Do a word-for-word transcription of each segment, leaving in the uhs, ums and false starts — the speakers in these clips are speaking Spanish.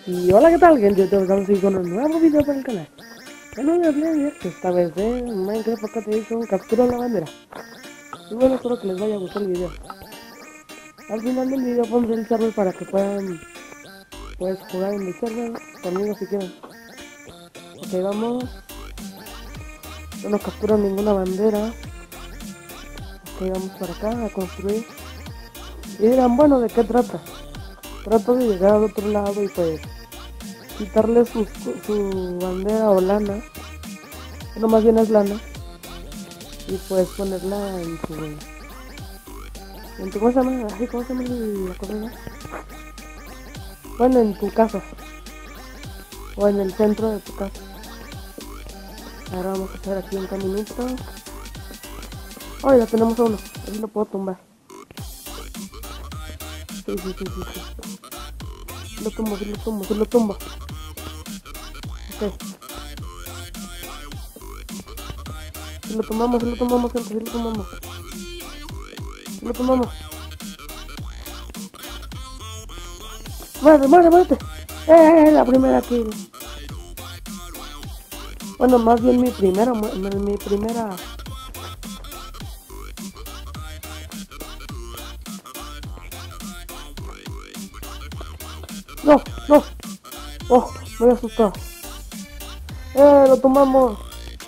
Y hola, ¿qué tal, gente? Estamos aquí con un nuevo video para el canal. En un video esta vez de Minecraft, acá te hizo un captura la bandera. Y bueno, espero que les vaya a gustar el video. Al final del video pondré el server para que puedan pues jugar en el server conmigo si quieren. Ok, vamos. No nos captura ninguna bandera. Ok, vamos para acá a construir. Y dirán, bueno, ¿de qué trata? Trato de llegar al otro lado y pues quitarle su, su bandera o lana, no, más bien es lana, y pues ponerla en su, en tu, ¿cómo se llama? Ay, ¿cómo se llama la corona? Bueno, en tu casa, o en el centro de tu casa. Ahora vamos a hacer aquí un caminito. Oh, ya tenemos a uno, así lo puedo tumbar. Sí, sí, sí, sí, sí. Lo tumbo, sí lo tumbo, sí lo tumbo. Ok. Si lo tomamos, si lo tomamos, gente, si lo tomamos. Si lo tomamos. Muérete, muérete, muérete. Eh, la primera kill. Bueno, más bien mi primera, mi primera. No, no. Oh, me había asustado. Eh, lo tomamos.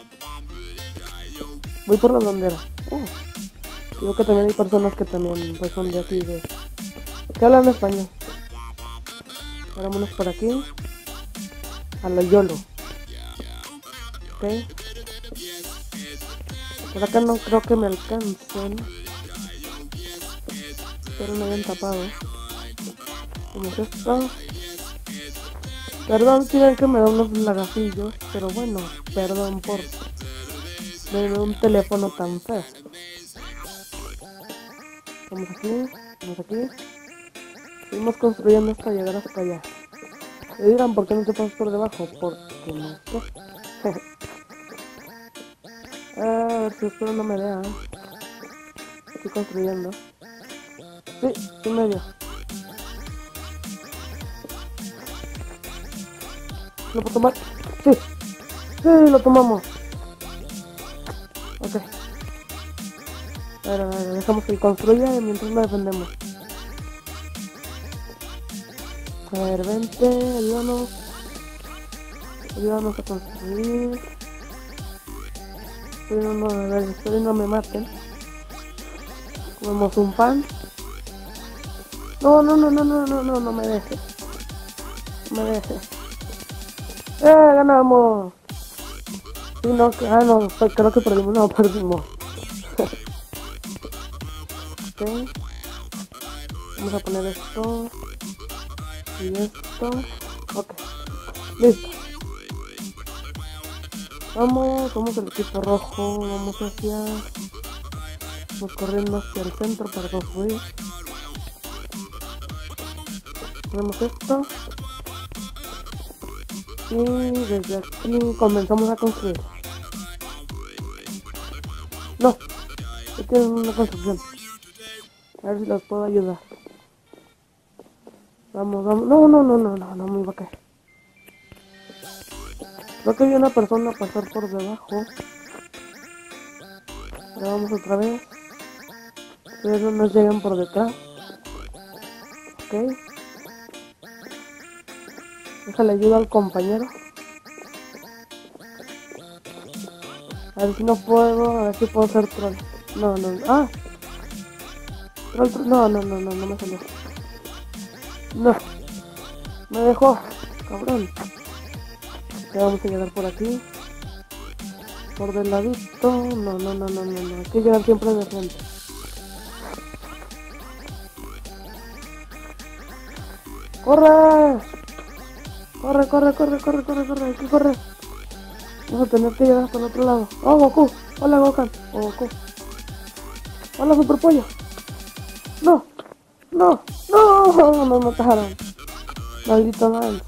Voy por la bandera. Oh. Digo que también hay personas que también pues son de aquí, de que hablan español. Ahora vámonos por aquí. A la YOLO. Ok. Por acá no creo que me alcancen. Pero me habían tapado. Como es esto. Perdón si ven que me da unos lagacillos. Pero bueno, perdón por tener un teléfono tan feo. Vamos aquí, vamos aquí. Seguimos construyendo hasta llegar hasta allá. Me dirán, ¿por qué no te pasas por debajo? Porque no sé. A ver si espero no me vea. Estoy construyendo. Sí, sí me dio. ¿Lo puedo tomar? Sí. Sí, lo tomamos. Ok. A ver, a ver, dejamos que construya y mientras lo defendemos. A ver, vente, ayúdanos. Ayúdanos a construir. Espero no, a ver, espero no me maten. Comemos un pan. No, no, no, no, no, no, no, no me dejes. No me dejes. ¡Eh, ganamos! Sí, no, que, ah, no, creo que perdimos, no, perdimos. Ok. Vamos a poner esto. Y esto. Ok. Listo. Vamos, vamos al equipo rojo, vamos hacia... Vamos corriendo hacia el centro para construir. Ponemos esto. Y desde aquí comenzamos a construir. No, aquí es una construcción. A ver si los puedo ayudar. Vamos, vamos. No, no, no, no, no, no me iba a caer. Creo que hay una persona a pasar por debajo. Ahora vamos otra vez. Pero no nos llegan por detrás. Ok. Déjale ayuda al compañero. A ver si no puedo, a ver si puedo hacer troll. No, no, no. Ah. Troll, troll. No, no, no, no, no me salió. No. Me dejó. Cabrón. Ya vamos a llegar por aquí. Por del ladito. No, no, no, no, no, no. Hay que llegar siempre de frente. ¡Corre! Corre, corre, corre, corre, corre, corre, hay que correr. Vamos a tener que llegar hasta el otro lado. ¡Oh, Goku! ¡Hola, Gokan! ¡Oh, Goku! ¡Hola, Super Pollo! ¡No! ¡No! ¡No! ¡Me mataron! Maldito Lance.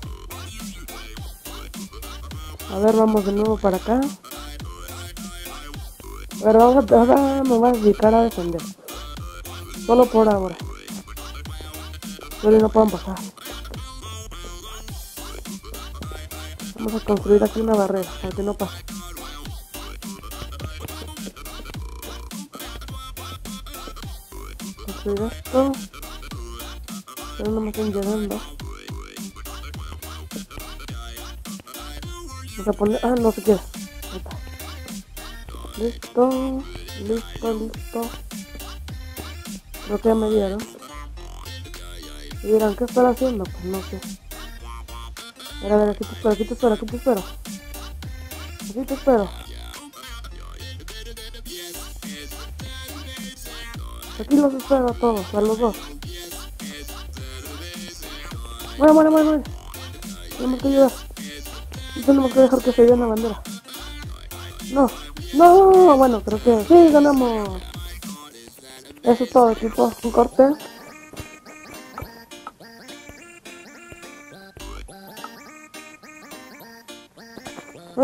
A ver, vamos de nuevo para acá. A ver, vamos a, ahora me voy a dedicar a defender. Solo por ahora. Pero no pueden pasar. Vamos a construir aquí una barrera para que no pase. Construir esto. Pero no me están llegando. Vamos a poner... Ah, no se quiere. Ahí está. Listo. Listo, listo. Creo que ya me dieron. Y dirán, ¿qué estará haciendo? Pues no sé. A ver, a ver, aquí te espero, aquí te espero, aquí te espero. Aquí te espero. Aquí los espero a todos, a los dos. Muere, muere, muere, muere. Tenemos que ayudar. Y tenemos que dejar que se vea la bandera. No, no, bueno, creo que sí, ganamos. Eso es todo, equipo. Un corte. Uy.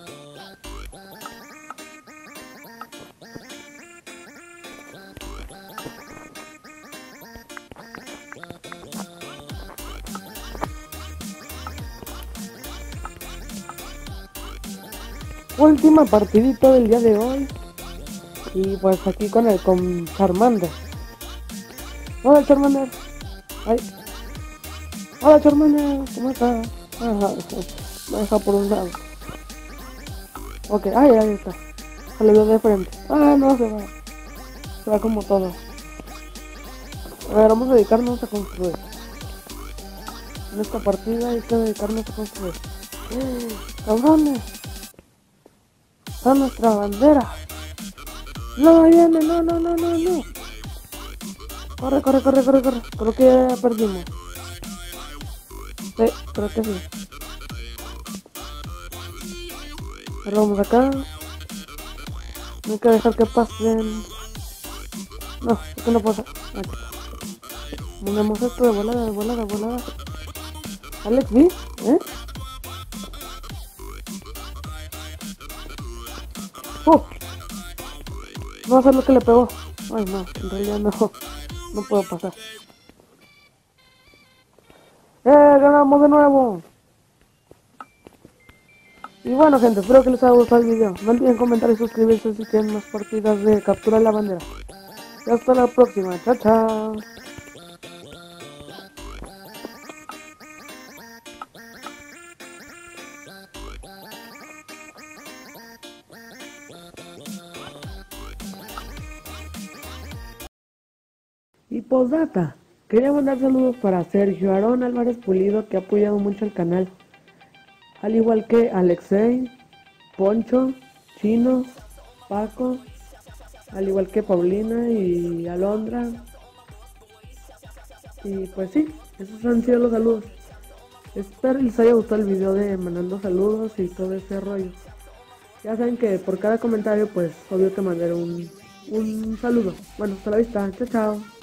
Última partidita del día de hoy. Y pues aquí con el con Charmander. Hola Charmander. Ay. Hola Charmander. ¿Cómo estás? Ajá. Me deja por un lado. Ok, ay, ahí está. Se le vio de frente. Ah, no, se va. Se va como todo. A ver, vamos a dedicarnos a construir. En esta partida hay que dedicarnos a construir. ¡Eh, cabrones! ¡Está nuestra bandera! ¡No, ahí viene! ¡No, no, no, no, no! Corre, corre, corre, corre, corre. Creo que ya perdimos. Sí, creo que sí. Ahora vamos acá. No hay que dejar que pasen. No, es que no pasa. Aquí. Ponemos esto de volada, de volada, de volada. Alex, ¿vi? ¿Eh? ¡Uh! No va a ser lo que le pegó. Ay, no, en realidad no. No puedo pasar. ¡Eh! ¡Ganamos de nuevo! Y bueno, gente, espero que les haya gustado el video. No olviden comentar y suscribirse si quieren más partidas de capturar la bandera. Y hasta la próxima. Chao, chao. Y postdata, quería mandar saludos para Sergio Aarón Álvarez Pulido, que ha apoyado mucho el canal, al igual que Alexei, Poncho, Chino, Paco, al igual que Paulina y Alondra. Y pues sí, esos han sido los saludos. Espero les haya gustado el video de mandando saludos y todo ese rollo. Ya saben que por cada comentario pues obvio te mandaré un, un saludo. Bueno, hasta la vista, chao chao.